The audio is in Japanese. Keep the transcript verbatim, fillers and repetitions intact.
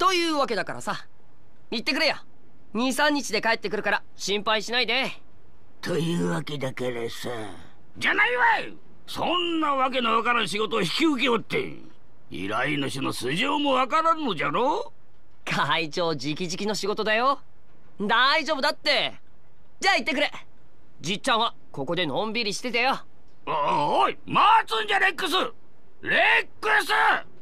というわけだからさ、行ってくれよ。にさんにちで帰ってくるから心配しないで。 というわけだからさ。 じゃないわい。そんなわけのわからん仕事を引き受けよって、依頼主の素性もわからんのじゃろ。 会長直々の仕事だよ。大丈夫だって。じゃあ行ってくれ。じっちゃんはここでのんびりしててよ。 おおい、待つんじゃレックス。レックス。